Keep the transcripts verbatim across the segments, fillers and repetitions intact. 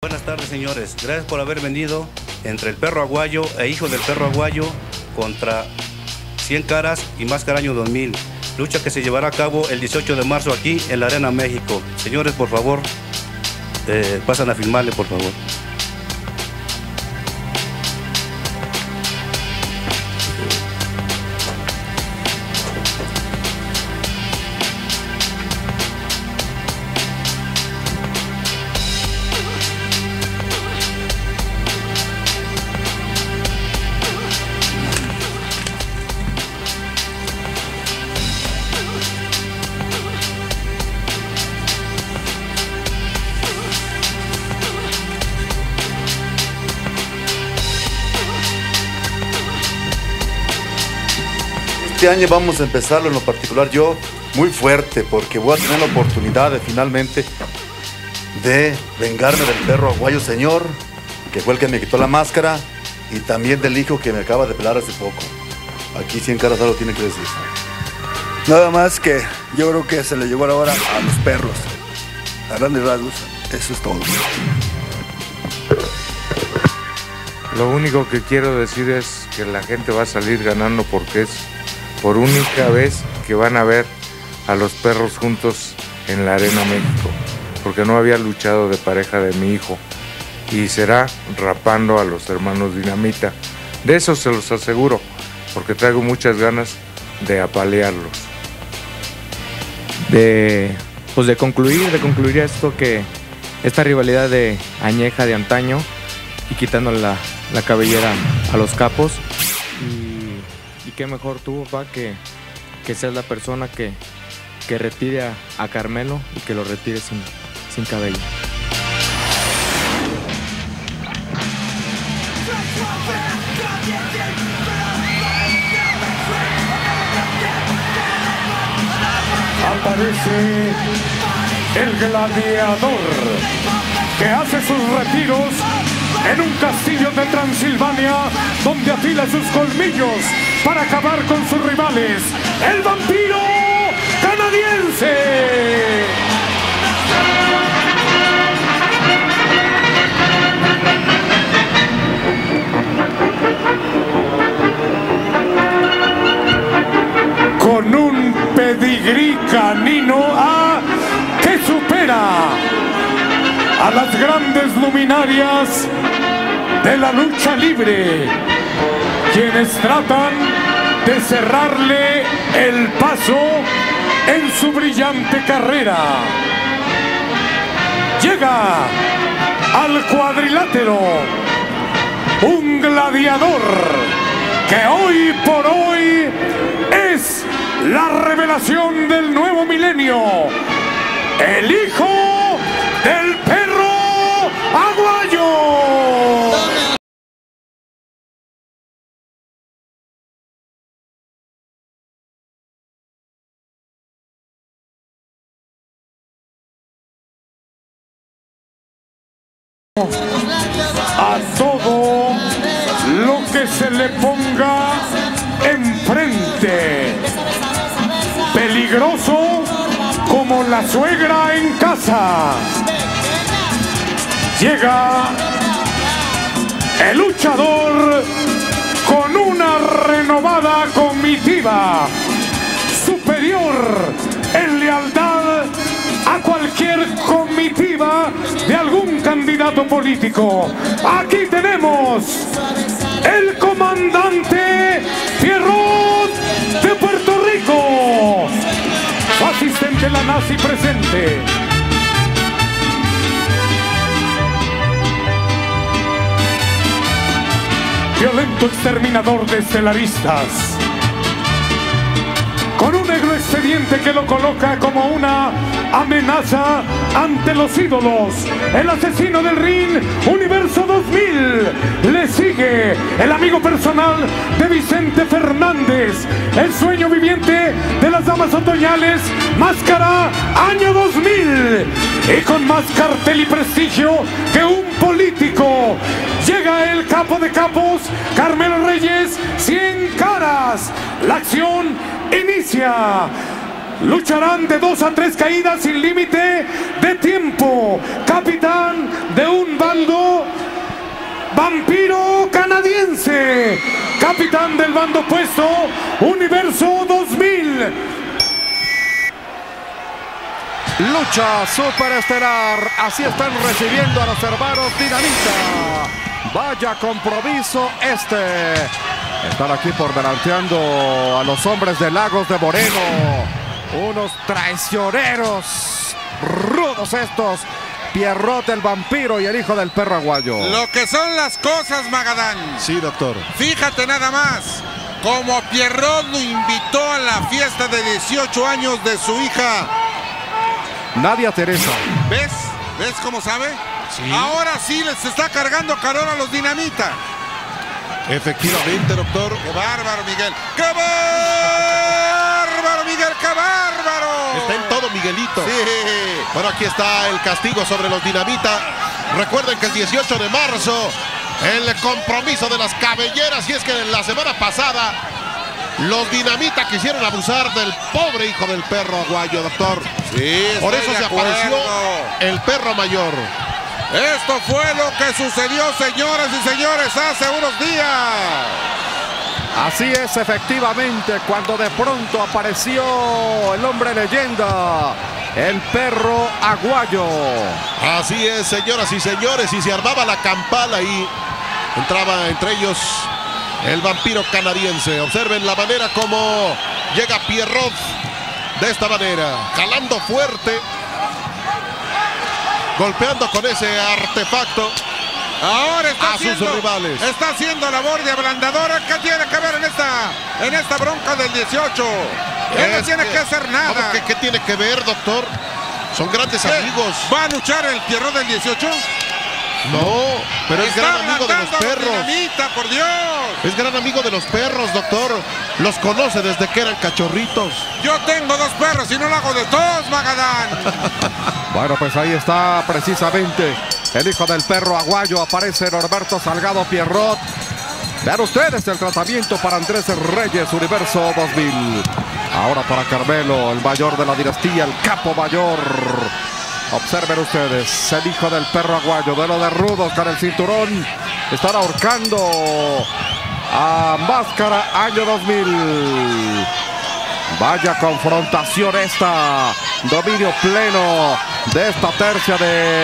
Buenas tardes, señores. Gracias por haber venido entre el perro aguayo e hijo del perro aguayo contra cien caras y Máscara año dos mil. Lucha que se llevará a cabo el dieciocho de marzo aquí en la Arena México. Señores, por favor, eh, pasan a filmarle, por favor. Este año vamos a empezarlo en lo particular yo muy fuerte, porque voy a tener la oportunidad de finalmente de vengarme del perro aguayo señor, que fue el que me quitó la máscara, y también del hijo que me acaba de pelar hace poco. Aquí cien caras algo tiene que decir. Nada más que yo creo que se le llegó la hora a los perros. A grandes rasgos, eso es todo. Lo único que quiero decir es que la gente va a salir ganando, porque es por única vez que van a ver a los perros juntos en la Arena México, porque no había luchado de pareja de mi hijo, y será rapando a los hermanos Dinamita. De eso se los aseguro, porque traigo muchas ganas de apalearlos. De, pues de concluir, de concluir esto, que esta rivalidad de añeja de antaño, y quitándole la, la cabellera a los capos. Y, y qué mejor tú, papá, que, que seas la persona que, que retire a, a Carmelo, y que lo retire sin, sin cabello. Aparece el gladiador, que hace sus retiros en un castillo de Transilvania, donde afila sus colmillos para acabar con sus rivales, el vampiro canadiense. Con un pedigrí canino a que supera a las grandes luminarias de la lucha libre, quienes tratan de cerrarle el paso en su brillante carrera. Llega al cuadrilátero un gladiador que hoy por hoy es la revelación del nuevo milenio, el hijo del perro aguayo. A todo lo que se le ponga enfrente, peligroso como la suegra en casa. Llega el luchador con una renovada comitiva, superior en lealtad a cualquier comitiva de algún candidato político. Aquí tenemos el comandante Pierrot de Puerto Rico, su asistente la nazi presente. Violento exterminador de estelaristas, con un negro expediente que lo coloca como una amenaza ante los ídolos. El asesino del ring, Universo dos mil. Le sigue el amigo personal de Vicente Fernández, el sueño viviente de las damas otoñales, Máscara año dos mil. Y con más cartel y prestigio que un político, llega el capo de capos, Carmelo Reyes, cien caras. La acción inicia. lucharán de dos a tres caídas sin límite de tiempo. Capitán de un bando, Vampiro Canadiense. Capitán del bando opuesto, Universo dos mil. Lucha superestelar. Así están recibiendo a los hermanos Dinamita. Vaya compromiso este. Están aquí por delanteando a los hombres de Lagos de Moreno. Unos traicioneros rudos estos. Pierrot el vampiro y el hijo del perro aguayo. Lo que son las cosas, Magadán. Sí, doctor. Fíjate nada más. Como Pierrot lo invitó a la fiesta de dieciocho años de su hija Nadia Teresa. ¿Ves? ¿Ves cómo sabe? Sí. Ahora sí les está cargando calor a los Dinamita. Efectivamente, doctor. ¡Qué bárbaro, Miguel! ¡Qué bárbaro, Miguel! ¡Qué bárbaro! Está en todo, Miguelito. Sí. Bueno, aquí está el castigo sobre los Dinamita. Recuerden que el dieciocho de marzo, el compromiso de las cabelleras. Y es que la semana pasada, los Dinamita quisieron abusar del pobre hijo del perro aguayo, doctor. Sí, por eso se apareció el perro mayor. Esto fue lo que sucedió, señoras y señores, hace unos días. Así es, efectivamente, cuando de pronto apareció el hombre leyenda, el perro aguayo. Así es, señoras y señores, y se armaba la campal ahí. Entraba entre ellos el vampiro canadiense. Observen la manera como llega Pierrot. De esta manera, jalando fuerte, golpeando con ese artefacto ahora está a haciendo, sus rivales. Está haciendo labor de ablandadora. ¿Qué tiene que ver en esta, en esta bronca del dieciocho? Él no tiene que, que hacer nada. ¿Qué, ¿Qué tiene que ver, doctor? Son grandes ¿Qué? amigos. ¿Va a luchar el Pierrot del dieciocho? No, pero es está gran amigo de los perros. Dinamita, por Dios. Es gran amigo de los perros, doctor. Los conoce desde que eran cachorritos. Yo tengo dos perros y no lo hago de todos, Magadán. Bueno, pues ahí está precisamente el hijo del perro aguayo. Aparece Norberto Salgado Pierrot. Vean ustedes el tratamiento para Andrés Reyes, Universo dos mil. Ahora para Carmelo, el mayor de la dinastía, el capo mayor. Observen ustedes, el hijo del perro aguayo, de lo de rudos con el cinturón. Están ahorcando a Máscara año dos mil. Vaya confrontación esta. Dominio pleno de esta tercia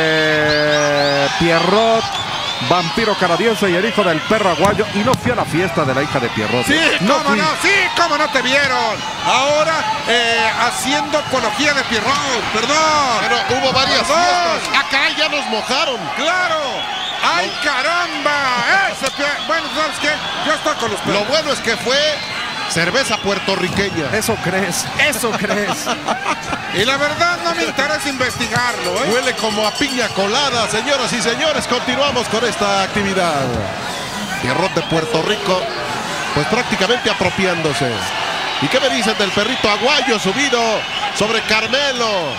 de Pierrot, vampiro canadiense y el hijo del perro aguayo. Y no fui a la fiesta de la hija de Pierrot. Sí, no cómo fui. no, sí, cómo no te vieron. Ahora eh, haciendo apología de Pierrot, perdón. Pero hubo varias Perdón. fiestas. Acá ya nos mojaron. ¡Claro! ¡Ay, caramba! Ese pie... Bueno, ¿sabes qué? Yo estoy con los perros. Lo bueno es que fue cerveza puertorriqueña. Eso crees, eso crees. Y la verdad no me interesa investigarlo, ¿eh? Huele como a piña colada, señoras y señores. Continuamos con esta actividad. Pierrot de Puerto Rico, pues prácticamente apropiándose. ¿Y qué me dicen del perrito aguayo subido sobre Carmelo?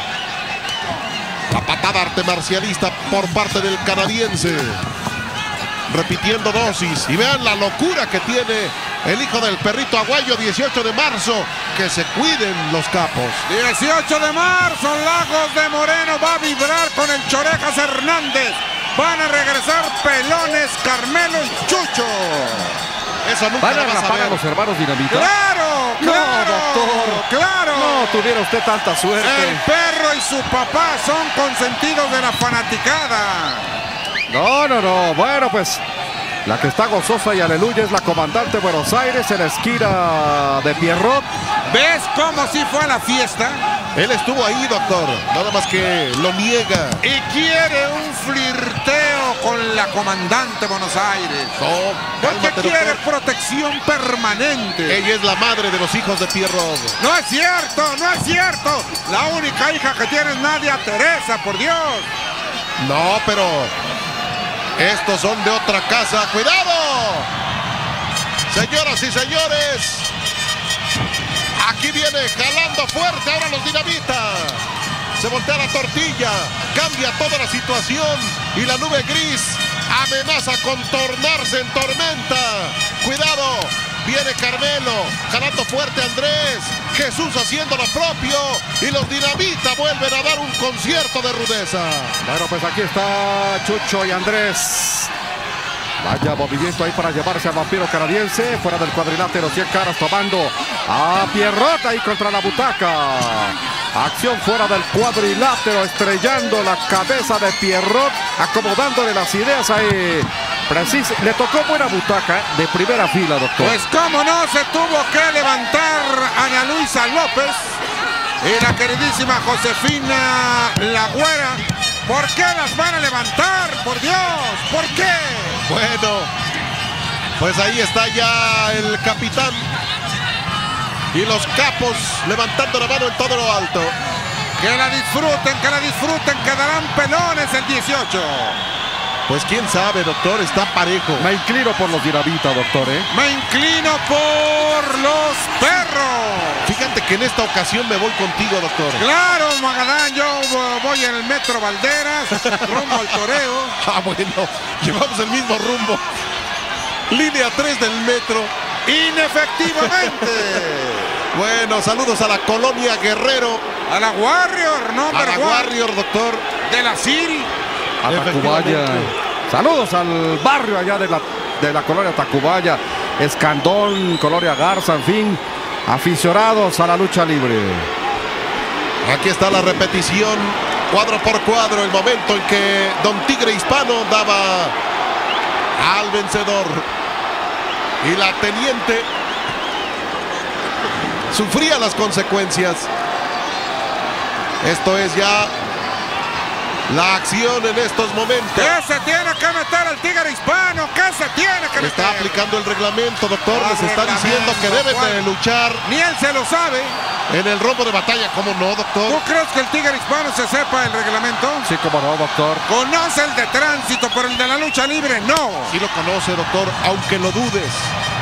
La patada arte marcialista por parte del canadiense. Repitiendo dosis. Y vean la locura que tiene el hijo del perrito aguayo. Dieciocho de marzo. Que se cuiden los capos. dieciocho de marzo, Lagos de Moreno va a vibrar con el Chorejas Hernández. Van a regresar Pelones, Carmelo y Chucho. Eso nunca ¿Van a lo vas a rapar a ver. los hermanos Dinamita? ¡Claro! No, ¡Claro! doctor. ¡Claro! No tuviera usted tanta suerte. El perro y su papá son consentidos de la fanaticada. No, no, no. Bueno, pues la que está gozosa y aleluya es la comandante Buenos Aires en la esquina de Pierrot. ¿Ves cómo sí fue a la fiesta? Él estuvo ahí, doctor. Nada más que lo niega. Y quiere un flirteo con la comandante Buenos Aires. No, Porque cálmate, quiere doctor. protección permanente. Ella es la madre de los hijos de Pierrot. No es cierto, no es cierto. La única hija que tiene es Nadia Teresa, por Dios. No, pero estos son de otra casa. ¡Cuidado! Señoras y señores, aquí viene jalando fuerte ahora los Dinamita. Se voltea la tortilla, cambia toda la situación y la nube gris amenaza con tornarse en tormenta. Cuidado, Viene Carmelo, jalando fuerte Andrés. Jesús haciendo lo propio. Y los Dinamita vuelven a dar un concierto de rudeza. Bueno, pues aquí está Chucho y Andrés. Vaya movimiento ahí para llevarse al vampiro canadiense. Fuera del cuadrilátero, cien caras tomando a Pierrot ahí contra la butaca. Acción fuera del cuadrilátero, estrellando la cabeza de Pierrot, acomodándole las ideas ahí. Preciso, le tocó buena butaca de primera fila, doctor. Pues cómo no, se tuvo que levantar Ana Luisa López y la queridísima Josefina La Güera. ¿Por qué las van a levantar? Por Dios, ¿por qué? Bueno, pues ahí está ya el capitán y los capos levantando la mano en todo lo alto. Que la disfruten, que la disfruten, quedarán pelones el dieciocho. Pues quién sabe, doctor, está parejo. Me inclino por los Dinamita, doctor, ¿eh? Me inclino por los perros. Fíjate que en esta ocasión me voy contigo, doctor. Claro, Magadán, yo voy en el Metro Valderas, rumbo al toreo. Ah, bueno, llevamos el mismo rumbo. Línea tres del metro. Inefectivamente. Bueno, saludos a la colonia Guerrero. A la Warrior, no, A la Warrior, doctor. De la City. A Tacubaya. Saludos al barrio allá de la, de la colonia Tacubaya. Escandón, Colonia Garza, en fin. Aficionados a la lucha libre. Aquí está la repetición, cuadro por cuadro, el momento en que Don Tigre Hispano daba al vencedor. Y la teniente sufría las consecuencias. Esto es ya la acción en estos momentos. ¿Qué se tiene que meter el Tigre Hispano? ¿Qué se tiene que meter? Está aplicando el reglamento, doctor. Les está diciendo que deben de luchar. Ni él se lo sabe. En el rombo de batalla, ¿cómo no, doctor? ¿Tú crees que el Tigre Hispano se sepa el reglamento? Sí, cómo no, doctor. ¿Conoce el de tránsito, pero el de la lucha libre no? Sí lo conoce, doctor, aunque lo dudes.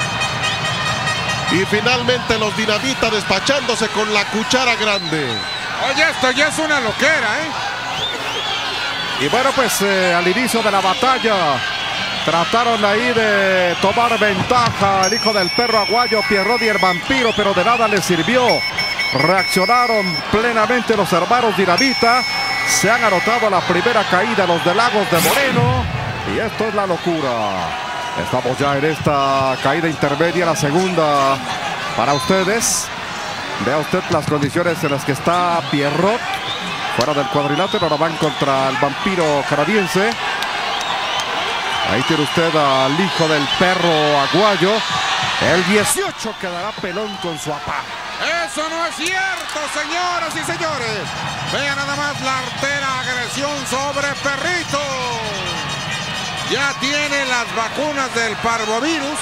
Y finalmente los Dinamita despachándose con la cuchara grande. Oye, esto ya es una loquera, ¿eh? Y bueno, pues eh, al inicio de la batalla trataron ahí de tomar ventaja el hijo del perro aguayo, Pierrot y el vampiro, pero de nada les sirvió. Reaccionaron plenamente los hermanos Dinamita. Se han anotado la primera caída los de Lagos de Moreno. Y esto es la locura. Estamos ya en esta caída intermedia, la segunda para ustedes. Vea usted las condiciones en las que está Pierrot. Fuera del cuadrilátero, ahora van contra el vampiro canadiense. Ahí tiene usted al hijo del perro aguayo. El dieciocho quedará pelón con su papá. Eso no es cierto, señoras y señores. Vean nada más la artera agresión sobre Perrito. Ya tiene las vacunas del parvovirus.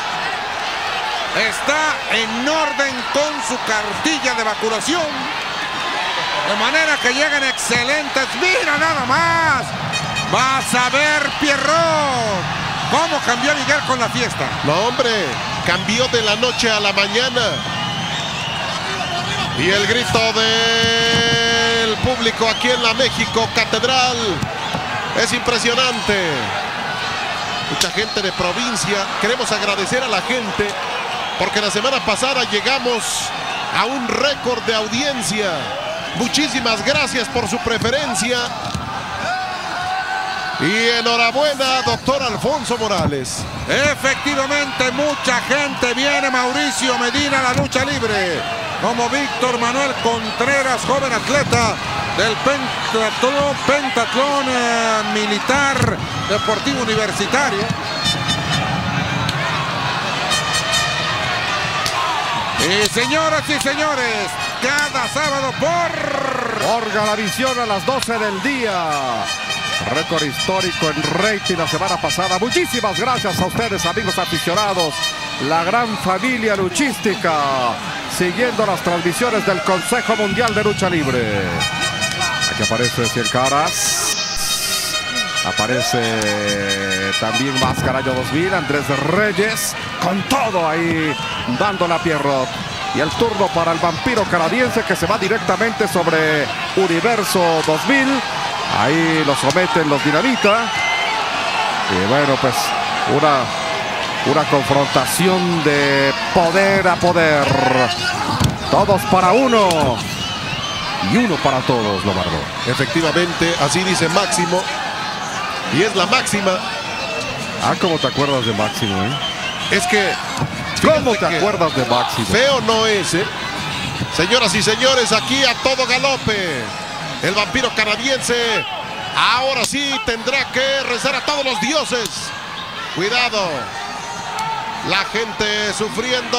Está en orden con su cartilla de vacunación. De manera que llegan excelentes. Mira nada más. Vas a ver, Pierrot, cómo cambió Miguel con la fiesta. No, hombre, cambió de la noche a la mañana. Y el grito del público aquí en la México Catedral es impresionante. Mucha gente de provincia. Queremos agradecer a la gente porque la semana pasada llegamos a un récord de audiencia. Muchísimas gracias por su preferencia. Y enhorabuena, doctor Alfonso Morales. Efectivamente, mucha gente viene. Mauricio Medina a la lucha libre. Como Víctor Manuel Contreras, joven atleta del pentatlón, pentatlón eh, militar deportivo universitario. Y señoras y señores, cada sábado por... Por Galavisión a las doce del día. Récord histórico en rating la semana pasada. Muchísimas gracias a ustedes, amigos aficionados. La gran familia luchística. Siguiendo las transmisiones del Consejo Mundial de Lucha Libre. Aquí aparece Cien Caras. Aparece también Máscara Año dos mil. Andrés Reyes. Con todo ahí dando a Pierrot. Y el turno para el vampiro canadiense que se va directamente sobre Universo dos mil. Ahí lo someten los Dinamita. Y bueno, pues una Una confrontación de poder a poder. Todos para uno. Y uno para todos, Lombardo. Efectivamente, así dice Máximo. Y es la máxima. Ah, ¿cómo te acuerdas de Máximo, eh? Es que... ¿Cómo te acuerdas de Máximo? Feo no es, ¿eh? Señoras y señores, aquí a todo galope. El vampiro canadiense ahora sí tendrá que rezar a todos los dioses. Cuidado. La gente sufriendo.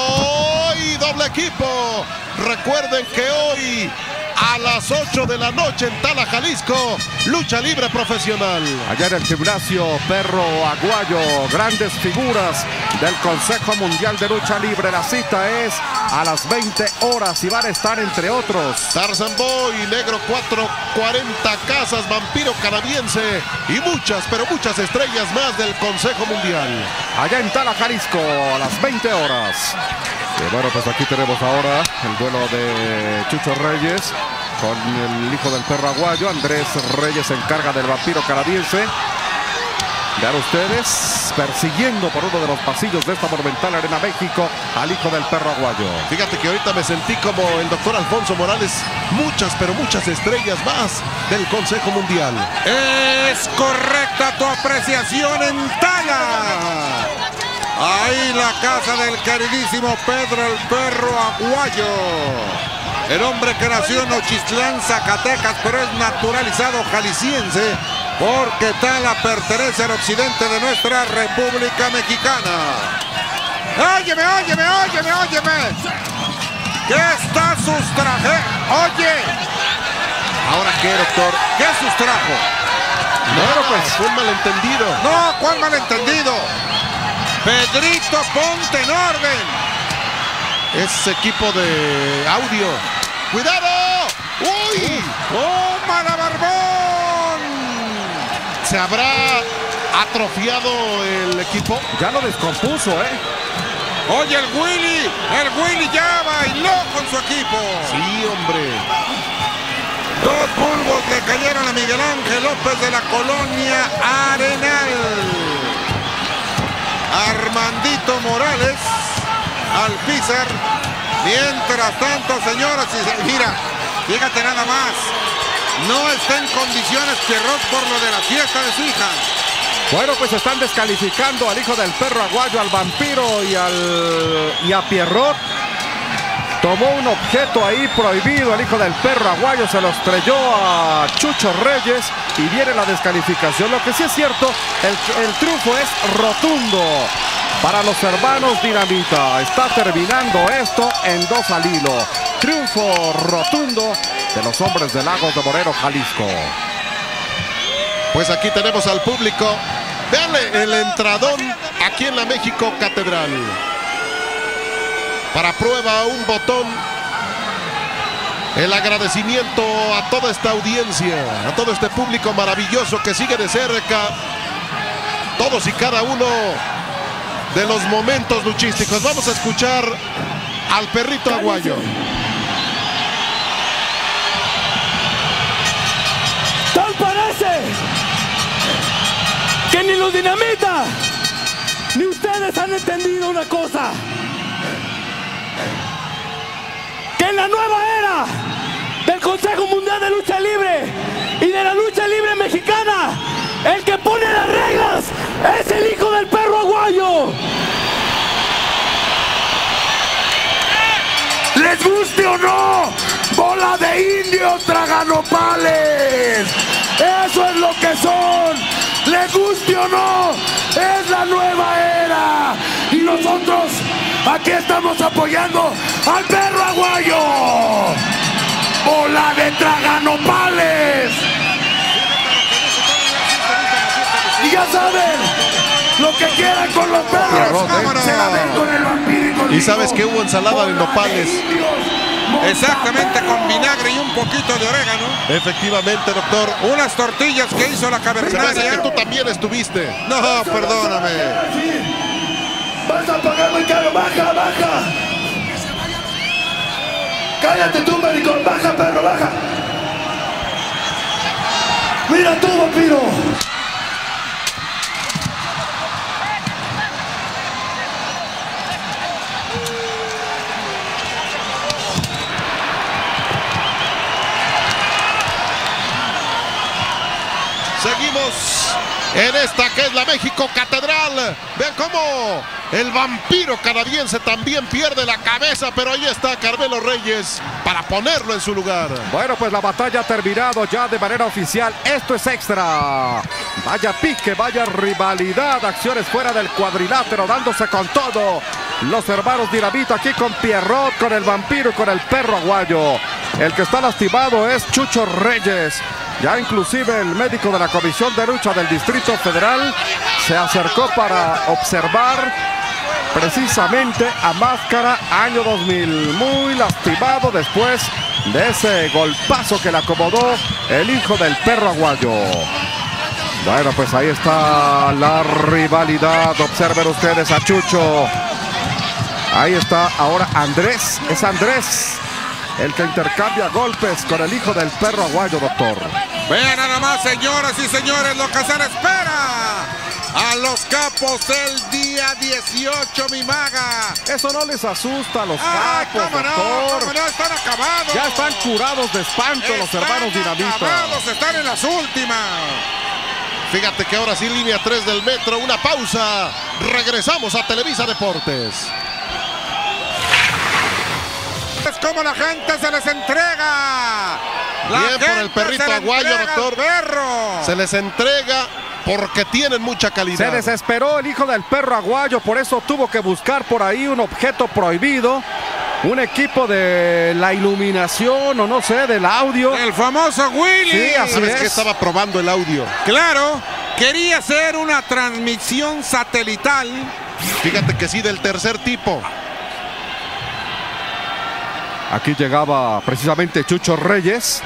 Y doble equipo. Recuerden que hoy a las ocho de la noche en Tala, Jalisco, lucha libre profesional. Allá en el gimnasio Perro Aguayo, grandes figuras del Consejo Mundial de Lucha Libre. La cita es a las veinte horas y van a estar entre otros Tarzan Boy, Negro cuatro cuarenta Casas, Vampiro Canadiense y muchas, pero muchas estrellas más del Consejo Mundial. Allá en Tala, Jalisco, a las veinte horas. Y bueno, pues aquí tenemos ahora el duelo de Chucho Reyes con el hijo del Perro Aguayo. Andrés Reyes se encarga del Vampiro Canadiense. Vean ustedes, persiguiendo por uno de los pasillos de esta monumental Arena México al hijo del Perro Aguayo. Fíjate que ahorita me sentí como el doctor Alfonso Morales. Muchas, pero muchas estrellas más del Consejo Mundial. Es correcta tu apreciación en Tala. Ahí la casa del queridísimo Pedro el Perro Aguayo. El hombre que nació en Nochistlán, Zacatecas, pero es naturalizado jalisciense porque Tala pertenece al occidente de nuestra República Mexicana. Óyeme, óyeme, óyeme, óyeme. ¿Qué está sustraje? Oye. ¿Ahora qué, doctor? ¿Qué sustrajo? No, pues fue un malentendido. No, ¿cuál malentendido? Pedrito, ponte en orden. Es equipo de audio. ¡Cuidado! ¡Uy! ¡Tómala, barbón! ¿Se habrá atrofiado el equipo? Ya lo descompuso, ¿eh? Oye, el Willy, el Willy ya bailó con su equipo. Sí, hombre. Dos bulbos le cayeron a Miguel Ángel López de la colonia Arenal. Armandito Morales, Alpizar. Mientras tanto, señoras y señores, mira, fíjate nada más. No está en condiciones Pierrot por lo de la fiesta de su hija. Bueno, pues están descalificando al hijo del Perro Aguayo, al Vampiro y, al, y a Pierrot. Tomó un objeto ahí prohibido el hijo del Perro Aguayo, se lo estrelló a Chucho Reyes y viene la descalificación. Lo que sí es cierto, el, el triunfo es rotundo para los hermanos Dinamita. Está terminando esto en dos al hilo. Triunfo rotundo de los hombres de Lagos de Moreno, Jalisco. Pues aquí tenemos al público. Veanle el entradón aquí en la México Catedral. Para prueba un botón. El agradecimiento a toda esta audiencia, a todo este público maravilloso que sigue de cerca todos y cada uno de los momentos luchísticos. Vamos a escuchar al Perrito Aguayo. Tal parece que ni los Dinamita ni ustedes han entendido una cosa. Que en la nueva era del Consejo Mundial de Lucha Libre y de la lucha libre mexicana, el que pone las reglas es el hijo del Perro Aguayo. Les guste o no, bola de indios traganopales. Eso es lo que son. Les guste o no, es la nueva era. Y nosotros aquí estamos apoyando al Perro Aguayo. Bola de traganopales. Y ya saben, lo que quieran con los perros, se la ven con el vampiro y con Y sabes que hubo ensalada de nopales. Exactamente, con vinagre y un poquito de orégano. Efectivamente, doctor. Unas tortillas que hizo la cavernaria. Parece que tú también estuviste. No, perdóname. Vas a pagar muy caro, baja, baja. Cállate tú, maricón, baja, perro, baja. Mira tú, vampiro. Aguayos en esta que es la México Catedral. Vean cómo el vampiro canadiense también pierde la cabeza, pero ahí está Carmelo Reyes para ponerlo en su lugar. Bueno, pues la batalla ha terminado ya de manera oficial. Esto es extra. Vaya pique, vaya rivalidad, acciones fuera del cuadrilátero, dándose con todo. Los hermanos Dinamita aquí con Pierrot, con el vampiro y con el perro aguayo. El que está lastimado es Chucho Reyes. Ya inclusive el médico de la Comisión de Lucha del Distrito Federal se acercó para observar precisamente a Máscara año dos mil. Muy lastimado después de ese golpazo que le acomodó el hijo del perro aguayo. Bueno, pues ahí está la rivalidad. Observen ustedes a Chucho. Ahí está ahora Andrés. Es Andrés el que intercambia golpes con el hijo del perro aguayo, doctor. Vean nada más, señoras y señores, lo que se le espera a los capos el día dieciocho, mi maga. Eso no les asusta a los Ay, capos, cómo no, doctor. cómo no, están acabados. Ya están curados de espanto los hermanos Dinamita. Acabados, están en las últimas. Fíjate que ahora sí, línea tres del metro, una pausa. Regresamos a Televisa Deportes. Es como la gente se les entrega. La Bien por el perrito aguayo, doctor. Perro. Se les entrega porque tienen mucha calidad. Se desesperó el hijo del perro aguayo, por eso tuvo que buscar por ahí un objeto prohibido. Un equipo de la iluminación o no sé, del audio. El famoso Willy. Sí, así ¿Sabes es. qué? Estaba probando el audio. Claro, quería hacer una transmisión satelital. Fíjate que sí, del tercer tipo. Aquí llegaba precisamente Chucho Reyes.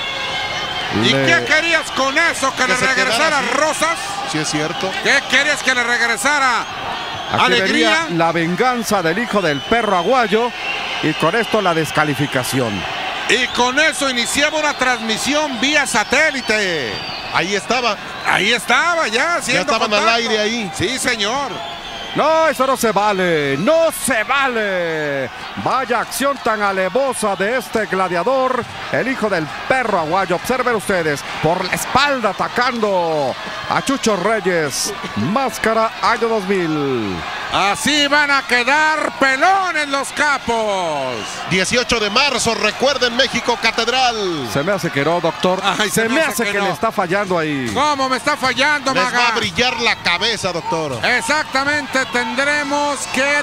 ¿Y Le- qué querías con eso? ¿Que, Que le se regresara quedara así. Rosas? Sí, es cierto. ¿Qué querías que le regresara? Aquí Alegría. venía la venganza del hijo del perro aguayo y con esto la descalificación. Y con eso iniciaba una transmisión vía satélite. Ahí estaba. Ahí estaba ya. Ya haciendo estaban al contacto. aire ahí. Sí, señor. No, eso no se vale, no se vale. Vaya acción tan alevosa de este gladiador, el hijo del perro aguayo. Observen ustedes, por la espalda atacando a Chucho Reyes. Máscara año dos mil. Así van a quedar pelones los capos. dieciocho de marzo, recuerden, México Catedral. Se me hace que no, doctor. Ay, se, me hace que, no. le está fallando ahí. ¿Cómo me está fallando, Les Maga? va a brillar la cabeza, doctor. Exactamente, tendremos que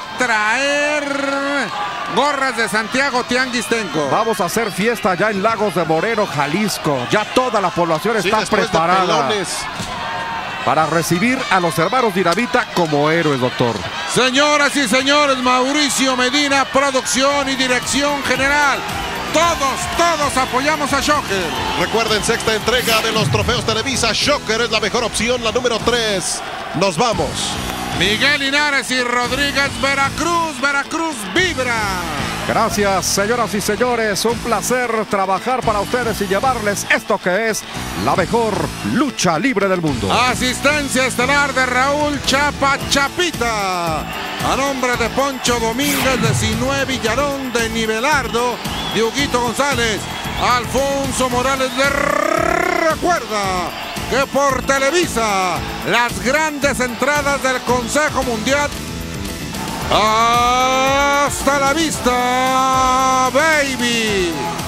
traer gorras de Santiago Tianguistenco. Vamos a hacer fiesta ya en Lagos de Moreno, Jalisco. Ya toda la población Sí, está después de preparada pelones. para recibir a los hermanos Dinamita como héroes, doctor. Señoras y señores, Mauricio Medina, producción y dirección general. Todos, todos apoyamos a Shocker. Recuerden, sexta entrega de los trofeos Televisa. Shocker es la mejor opción, la número tres. Nos vamos. Miguel Linares y Rodríguez, Veracruz, Veracruz vibra. Gracias, señoras y señores. Un placer trabajar para ustedes y llevarles esto que es la mejor lucha libre del mundo. Asistencia estelar de Raúl Chapa Chapita. A nombre de Poncho Domínguez, de Sinué Villarón, de Nivelardo, de Huguito González, Alfonso Morales de Recuerda que por Televisa, las grandes entradas del Consejo Mundial. Hasta la vista, baby.